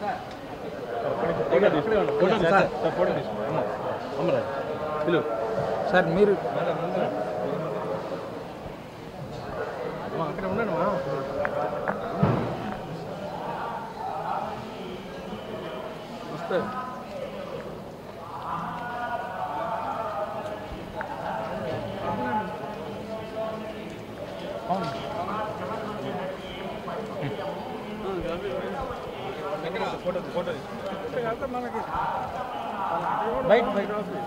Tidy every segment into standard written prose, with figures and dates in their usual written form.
Sir మీరు అక్కడ ఉండండి వస్తే బయట బయట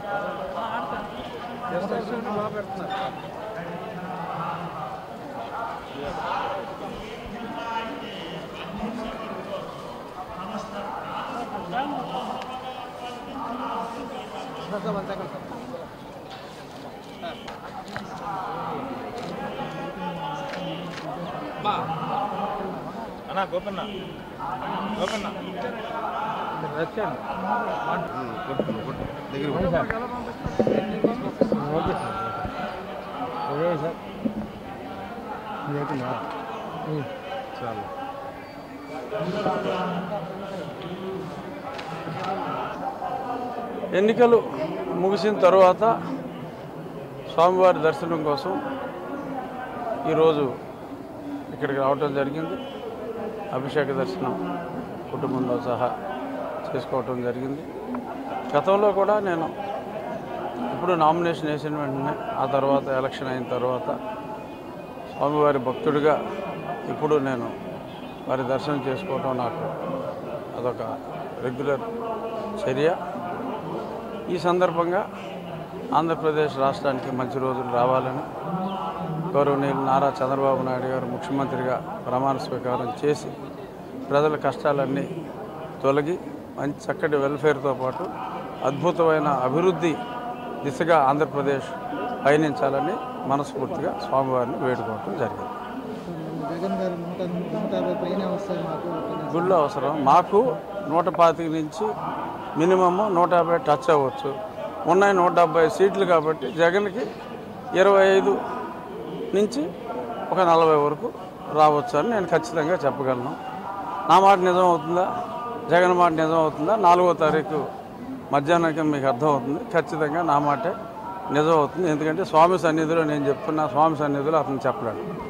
అన్నా గోపన్న గోపన్న ఓకే సార్ అదే సార్ చాలు ఎన్నికలు ముగిసిన తర్వాత స్వామివారి దర్శనం కోసం ఈరోజు ఇక్కడికి రావటం జరిగింది. అభిషేక దర్శనం కుటుంబంతో సహా చేసుకోవటం జరిగింది. గతంలో కూడా నేను ఇప్పుడు నామినేషన్ వేసిన వెంటనే ఆ తర్వాత ఎలక్షన్ అయిన తర్వాత స్వామివారి భక్తుడిగా ఇప్పుడు నేను వారి దర్శనం చేసుకోవటం నాకు అదొక రెగ్యులర్ చర్య. ఈ సందర్భంగా ఆంధ్రప్రదేశ్ రాష్ట్రానికి మంచి రోజులు రావాలని గౌరవనీయులు నారా చంద్రబాబు నాయుడు గారు ముఖ్యమంత్రిగా ప్రమాణ స్వీకారం చేసి ప్రజల కష్టాలన్నీ తొలగి మంచి చక్కటి వెల్ఫేర్తో పాటు అద్భుతమైన అభివృద్ధి దిశగా ఆంధ్రప్రదేశ్ పయనించాలని మనస్ఫూర్తిగా స్వామివారిని వేడుకోవటం జరిగింది. గుళ్ళు అవసరం మాకు 125 నుంచి మినిమమ్ 150 టచ్ అవ్వచ్చు. ఉన్నాయి 170 సీట్లు కాబట్టి జగన్కి 25 నుంచి ఒక 40 వరకు రావచ్చు అని నేను ఖచ్చితంగా చెప్పగలను. నా మాట నిజం అవుతుందా, జగన్ మాట నిజం అవుతుందా 4వ తారీఖు మధ్యాహ్నానికి మీకు అర్థమవుతుంది. ఖచ్చితంగా నా మాటే నిజం అవుతుంది. ఎందుకంటే స్వామి సన్నిధిలో నేను చెప్తున్నా, స్వామి సన్నిధిలో అతను చెప్పలేడు.